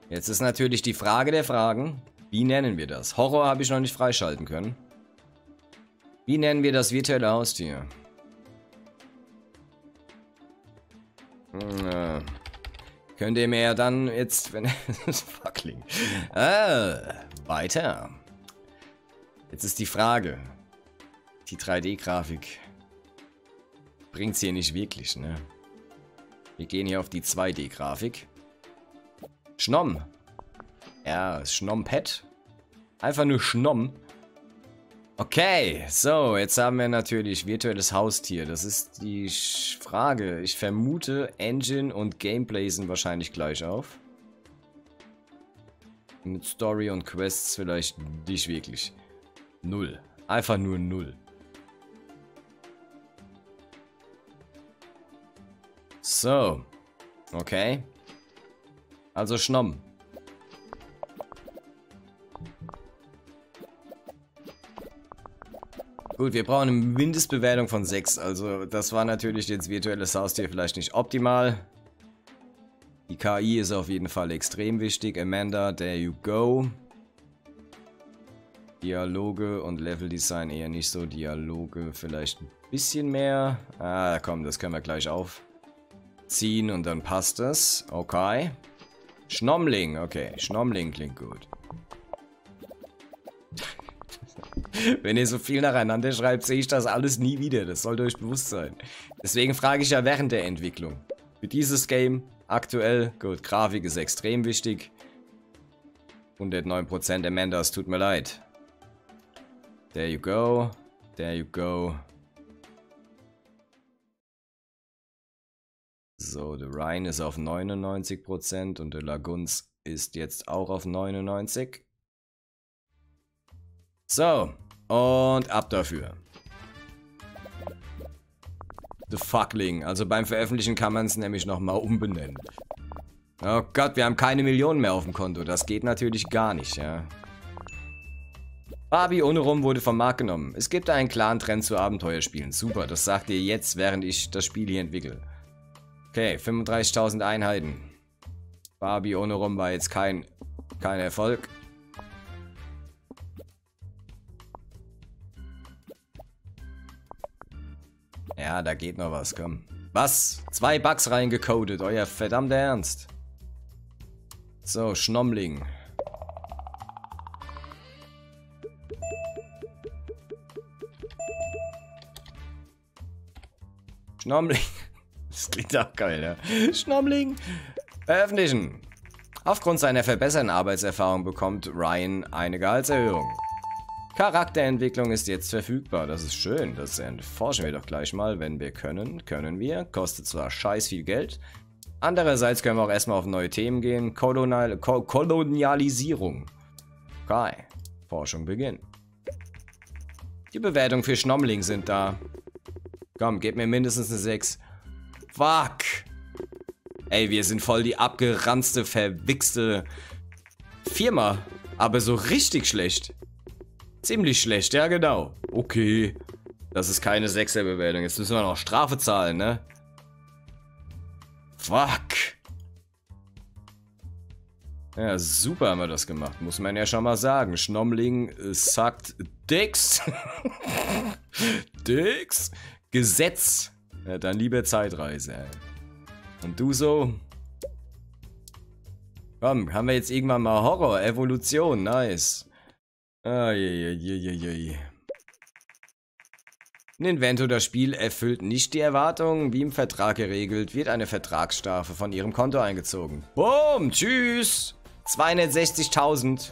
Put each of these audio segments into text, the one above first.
Jetzt ist natürlich die Frage der Fragen. Wie nennen wir das? Horror habe ich noch nicht freischalten können. Wie nennen wir das virtuelle Haustier? Könnt ihr mir ja dann jetzt, wenn das Fuckling. Weiter. Jetzt ist die Frage. Die 3D-Grafik bringt's hier nicht wirklich, ne? Wir gehen hier auf die 2D-Grafik. Schnomm. Ja, Schnomm-Pet. Einfach nur Schnomm. Okay, so, jetzt haben wir natürlich virtuelles Haustier. Das ist die Frage. Ich vermute, Engine und Gameplay sind wahrscheinlich gleich auf. Mit Story und Quests vielleicht nicht wirklich. Null. Einfach nur null. So. Okay. Also Schnomm. Gut, wir brauchen eine Mindestbewertung von 6. Also das war natürlich jetzt virtuelles Haustier vielleicht nicht optimal. Die KI ist auf jeden Fall extrem wichtig. Amanda, there you go. Dialoge und Leveldesign eher nicht so. Dialoge vielleicht ein bisschen mehr. Ah, komm, das können wir gleich aufziehen und dann passt das. Okay. Schnommling, okay. Schnommling klingt gut. Wenn ihr so viel nacheinander schreibt, sehe ich das alles nie wieder. Das sollte euch bewusst sein. Deswegen frage ich ja während der Entwicklung. Für dieses Game aktuell, gut, Grafik ist extrem wichtig. 109% Amanda, es tut mir leid. There you go. There you go. So, der Ryan ist auf 99% und der Lagunz ist jetzt auch auf 99%. So, und ab dafür. The Fuckling. Also beim Veröffentlichen kann man es nämlich nochmal umbenennen. Oh Gott, wir haben keine Millionen mehr auf dem Konto. Das geht natürlich gar nicht, ja. Barbie ohne Rum wurde vom Markt genommen. Es gibt einen klaren Trend zu Abenteuerspielen. Super, das sagt ihr jetzt, während ich das Spiel hier entwickle. Okay, 35.000 Einheiten. Barbie ohne Rum war jetzt kein Erfolg. Ja, da geht noch was, komm. Was? 2 Bugs reingecodet, euer verdammter Ernst. So, Schnommling. Schnommling. Das klingt auch geil, ja. Schnommling. Veröffentlichen. Aufgrund seiner verbesserten Arbeitserfahrung bekommt Ryan eine Gehaltserhöhung. Charakterentwicklung ist jetzt verfügbar. Das ist schön. Das erforschen wir doch gleich mal. Wenn wir können, können wir. Kostet zwar scheiß viel Geld. Andererseits können wir auch erstmal auf neue Themen gehen. Kolonialisierung. Okay. Forschung beginnt. Die Bewertungen für Schnommling sind da. Komm, gib mir mindestens eine 6. Fuck. Ey, wir sind voll die abgeranzte, verwichste Firma. Aber so richtig schlecht. Ziemlich schlecht, ja genau. Okay. Das ist keine 6er-Bewertung. Jetzt müssen wir noch Strafe zahlen, ne? Fuck. Ja, super haben wir das gemacht. Muss man ja schon mal sagen. Schnommling suckt Dicks. Dicks. Gesetz. Ja, dann lieber Zeitreise. Ey. Und du so? Komm, haben wir jetzt irgendwann mal Horror, Evolution, nice. Ein Invento, das Spiel erfüllt nicht die Erwartungen. Wie im Vertrag geregelt, wird eine Vertragsstrafe von ihrem Konto eingezogen. Boom, tschüss. 260.000.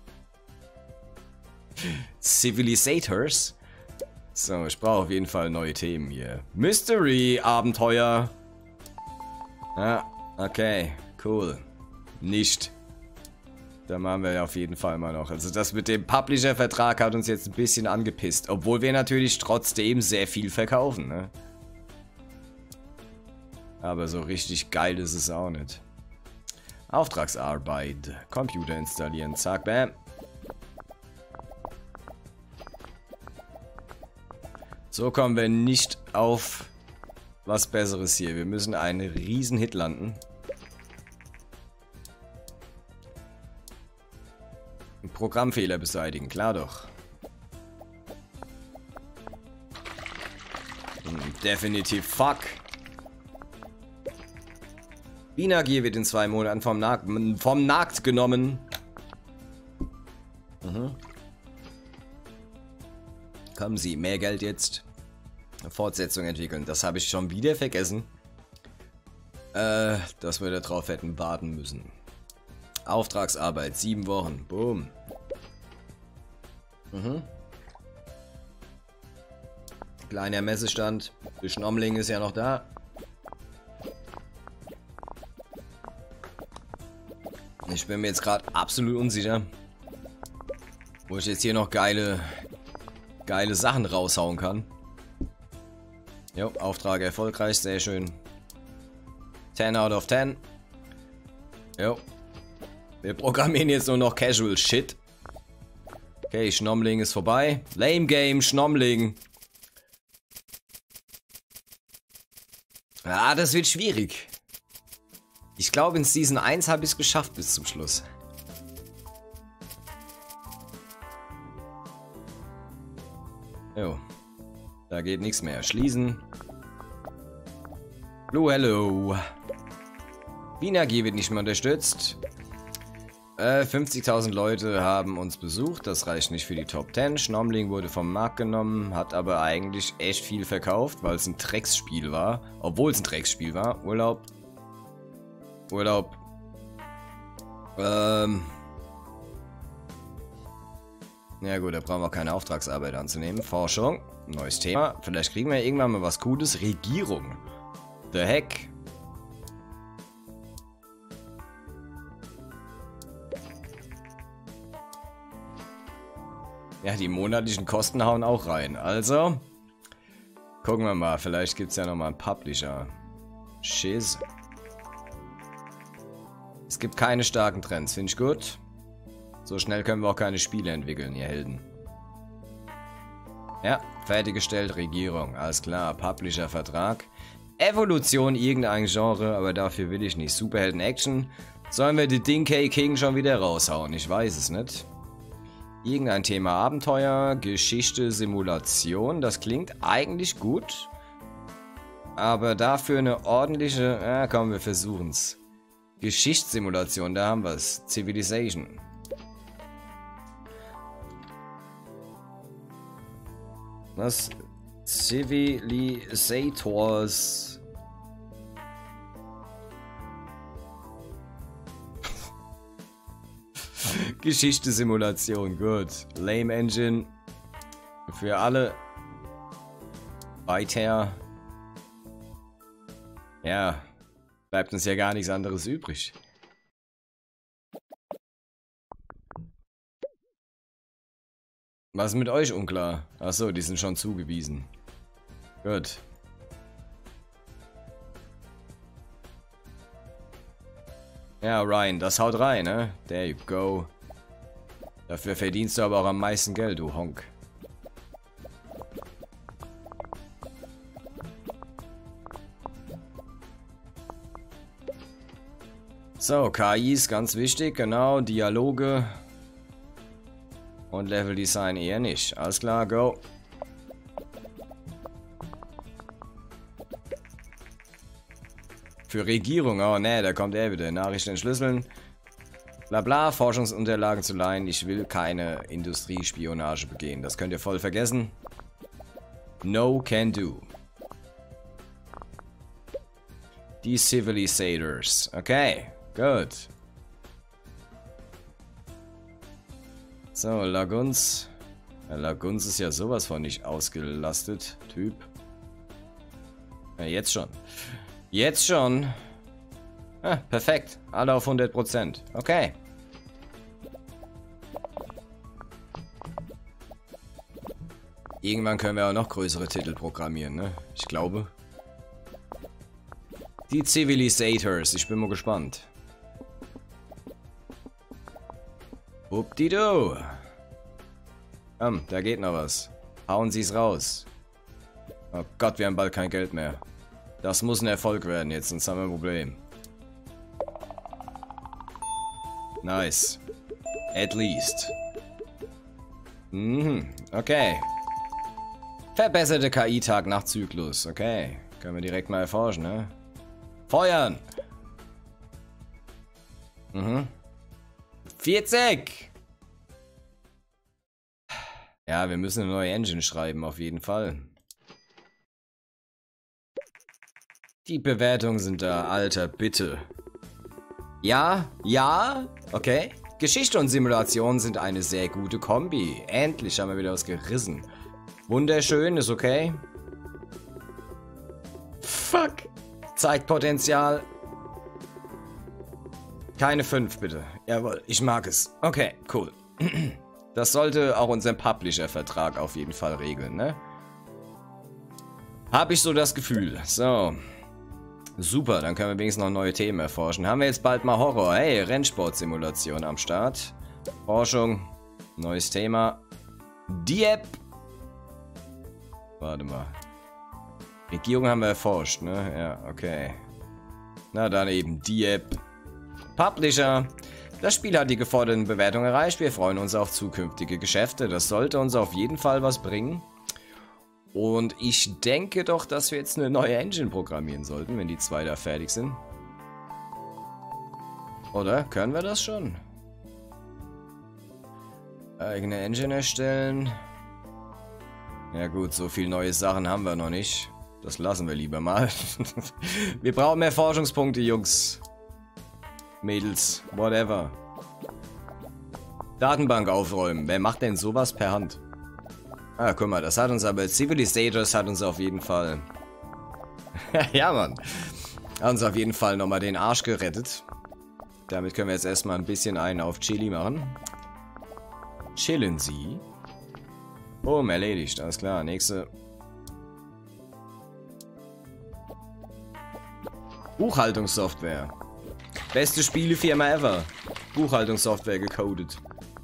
Civilizators. So, ich brauche auf jeden Fall neue Themen hier. Mystery, Abenteuer. Ah, okay, cool. Nicht. Da machen wir ja auf jeden Fall mal noch. Also das mit dem Publisher-Vertrag hat uns jetzt ein bisschen angepisst. Obwohl wir natürlich trotzdem sehr viel verkaufen, ne? Aber so richtig geil ist es auch nicht. Auftragsarbeit. Computer installieren. Zack, bam. So kommen wir nicht auf was Besseres hier. Wir müssen einen riesen Hit landen. Programmfehler beseitigen, klar doch. Definitiv fuck. Wienergier wird in 2 Monaten vom Markt genommen. Kommen Sie, mehr Geld jetzt. Eine Fortsetzung entwickeln. Das habe ich schon wieder vergessen. Dass wir darauf hätten warten müssen. Auftragsarbeit, 7 Wochen. Boom. Kleiner Messestand. Der Schnommling ist ja noch da. Ich bin mir jetzt gerade absolut unsicher, wo ich jetzt hier noch geile Sachen raushauen kann. Jo, Auftrag erfolgreich, sehr schön. 10 out of 10. Jo. Wir programmieren jetzt nur noch Casual Shit. Okay, Schnommling ist vorbei. Lame Game, Schnommling. Ah, das wird schwierig. Ich glaube, in Season 1 habe ich es geschafft bis zum Schluss. Jo. Da geht nichts mehr. Schließen. Blue Hello. Wienergier wird nicht mehr unterstützt. 50.000 Leute haben uns besucht. Das reicht nicht für die Top 10. Schnommling wurde vom Markt genommen, hat aber eigentlich echt viel verkauft, weil es ein Drecksspiel war. Obwohl es ein Drecksspiel war. Urlaub. Ja gut, da brauchen wir keine Auftragsarbeit anzunehmen. Forschung. Neues Thema. Vielleicht kriegen wir irgendwann mal was Gutes. Regierung. The heck? Ja, die monatlichen Kosten hauen auch rein. Also, gucken wir mal. Vielleicht gibt es ja nochmal einen Publisher. Shiz. Es gibt keine starken Trends. Finde ich gut. So schnell können wir auch keine Spiele entwickeln, ihr Helden. Ja, fertiggestellt. Regierung. Alles klar. Publisher-Vertrag. Evolution irgendein Genre, aber dafür will ich nicht. Superhelden-Action. Sollen wir die Dinky King schon wieder raushauen? Ich weiß es nicht. Irgendein Thema Abenteuer, Geschichte, Simulation. Das klingt eigentlich gut. Aber dafür eine ordentliche... Ja, komm, wir versuchen's. Geschichtssimulation, da haben wir's. Civilization. Was? Civilizators. Geschichte-Simulation, gut. Lame Engine. Für alle. Weiter. Ja. Bleibt uns ja gar nichts anderes übrig. Was ist mit euch unklar? Achso, die sind schon zugewiesen. Gut. Ja, Ryan, das haut rein, ne? There you go. Dafür verdienst du aber auch am meisten Geld, du Honk. So, KI ist ganz wichtig, genau. Dialoge. Und Level Design eher nicht. Alles klar, go. Für Regierung, oh ne, da kommt er wieder. Nachrichten entschlüsseln. Blabla, Forschungsunterlagen zu leihen. Ich will keine Industriespionage begehen. Das könnt ihr voll vergessen. No can do. Die Civilizators. Okay, gut. So, Laguns. Ja, Laguns ist ja sowas von nicht ausgelastet, Typ. Ja, jetzt schon. Jetzt schon. Ah, perfekt. Alle auf 100%. Okay. Irgendwann können wir auch noch größere Titel programmieren, ne? Ich glaube. Die Civilizators. Ich bin mal gespannt. Uppdido. Da geht noch was. Hauen Sie es raus. Oh Gott, wir haben bald kein Geld mehr. Das muss ein Erfolg werden jetzt, sonst haben wir ein Problem. Nice. At least. Okay. Verbesserte KI Tag nach Zyklus. Okay. Können wir direkt mal erforschen, ne? Feuern! 40! Ja, wir müssen eine neue Engine schreiben, auf jeden Fall. Die Bewertungen sind da, Alter, bitte. Ja, ja, okay. Geschichte und Simulation sind eine sehr gute Kombi. Endlich haben wir wieder was gerissen. Wunderschön, ist okay. Fuck. Zeigt Potenzial. Keine 5, bitte. Jawohl, ich mag es. Okay, cool. Das sollte auch unser Publisher-Vertrag auf jeden Fall regeln, ne? Hab ich so das Gefühl. So. Super, dann können wir wenigstens noch neue Themen erforschen. Haben wir jetzt bald mal Horror. Hey, Rennsportsimulation am Start. Forschung. Neues Thema. Dieppe. Warte mal. Regierung haben wir erforscht, ne? Ja, okay. Na dann eben Dieppe. Publisher. Das Spiel hat die geforderten Bewertungen erreicht. Wir freuen uns auf zukünftige Geschäfte. Das sollte uns auf jeden Fall was bringen. Und ich denke doch, dass wir jetzt eine neue Engine programmieren sollten, wenn die zwei da fertig sind. Oder? Können wir das schon? Eigene Engine erstellen. Ja gut, so viele neue Sachen haben wir noch nicht. Das lassen wir lieber mal. Wir brauchen mehr Forschungspunkte, Jungs. Mädels, whatever. Datenbank aufräumen. Wer macht denn sowas per Hand? Ah, guck mal, das hat uns aber... Civilizators hat uns auf jeden Fall... Ja, Mann. Hat uns auf jeden Fall nochmal den Arsch gerettet. Damit können wir jetzt erstmal ein bisschen einen auf Chili machen. Chillen Sie. Boom, erledigt. Alles klar, nächste... Buchhaltungssoftware. Beste Spielefirma ever. Buchhaltungssoftware gecodet.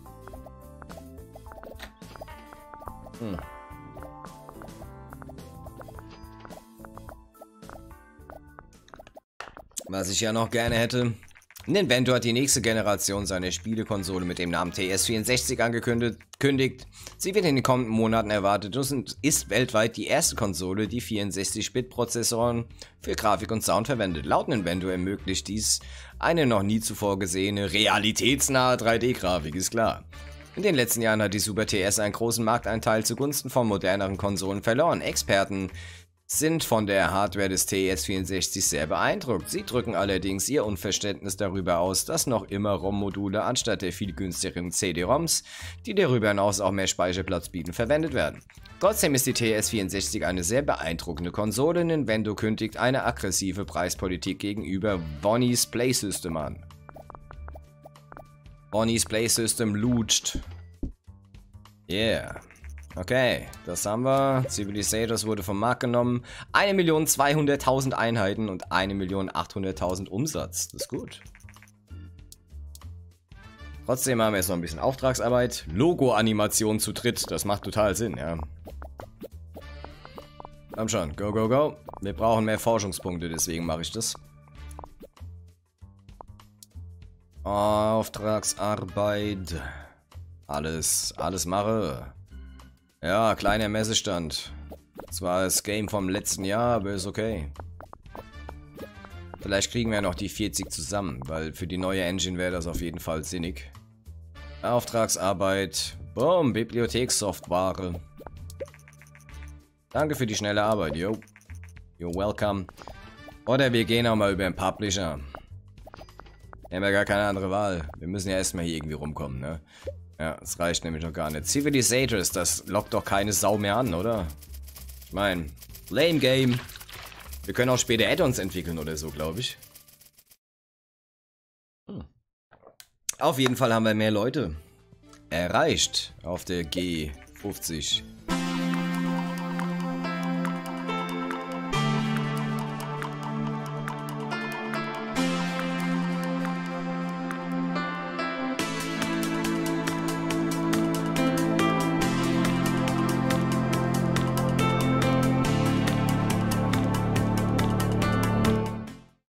Was ich ja noch gerne hätte. Nintendo hat die nächste Generation seiner Spielekonsole mit dem Namen TS64 angekündigt. Sie wird in den kommenden Monaten erwartet und ist weltweit die erste Konsole, die 64-Bit-Prozessoren für Grafik und Sound verwendet. Laut Nintendo ermöglicht dies eine noch nie zuvor gesehene, realitätsnahe 3D-Grafik, ist klar. In den letzten Jahren hat die Super TS einen großen Markteinteil zugunsten von moderneren Konsolen verloren. Experten sind von der Hardware des TS64 sehr beeindruckt. Sie drücken allerdings ihr Unverständnis darüber aus, dass noch immer ROM-Module anstatt der viel günstigeren CD-ROMs, die darüber hinaus auch mehr Speicherplatz bieten, verwendet werden. Trotzdem ist die TS64 eine sehr beeindruckende Konsole. Nintendo kündigt eine aggressive Preispolitik gegenüber Bonnie's Play System an. Bonnie's Play System lutscht. Yeah. Okay, das haben wir. Civilizators wurde vom Markt genommen. 1.200.000 Einheiten und 1.800.000 Umsatz. Das ist gut. Trotzdem haben wir jetzt noch ein bisschen Auftragsarbeit. Logo-Animation zu dritt. Das macht total Sinn, ja. Komm schon, go, go, go. Wir brauchen mehr Forschungspunkte, deswegen mache ich das. Auftragsarbeit. Alles mache. Ja, kleiner Messestand. Zwar das Game vom letzten Jahr, aber ist okay. Vielleicht kriegen wir noch die 40 zusammen, weil für die neue Engine wäre das auf jeden Fall sinnig. Auftragsarbeit. Boom, Bibliothekssoftware. Danke für die schnelle Arbeit, yo. You're welcome. Oder wir gehen auch mal über den Publisher. Wir haben ja gar keine andere Wahl. Wir müssen ja erstmal hier irgendwie rumkommen, ne? Ja, das reicht nämlich noch gar nicht. Civilizators, das lockt doch keine Sau mehr an, oder? Ich meine, lame Game. Wir können auch später Add-ons entwickeln oder so, glaube ich. Auf jeden Fall haben wir mehr Leute erreicht auf der G50.